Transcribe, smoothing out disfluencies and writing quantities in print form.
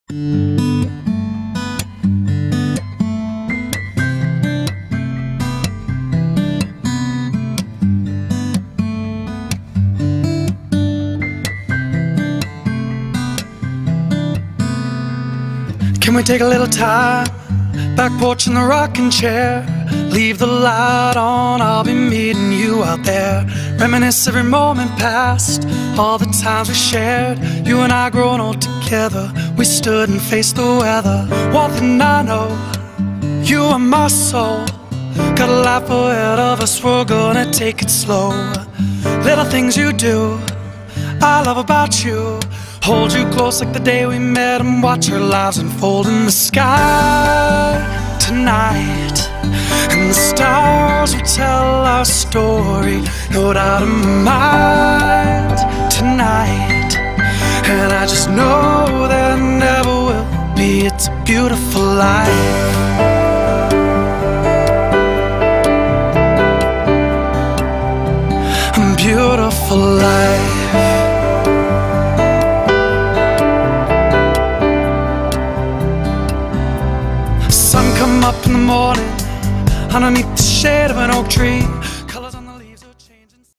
Can we take a little time? Back porch in the rocking chair. Leave the light on, I'll be meeting you out there. Reminisce every moment past, all the times we shared. You and I growing old together, we stood and faced the weather. One thing I know, you are my soul. Got a life ahead of us, we're gonna take it slow. Little things you do, I love about you. Hold you close like the day we met and watch our lives unfold in the sky tonight. And the stars will tell our story, no doubt in my mind tonight. And I just know there never will be, it's a beautiful life. A beautiful life. Sun come up in the morning underneath the shade of an oak tree.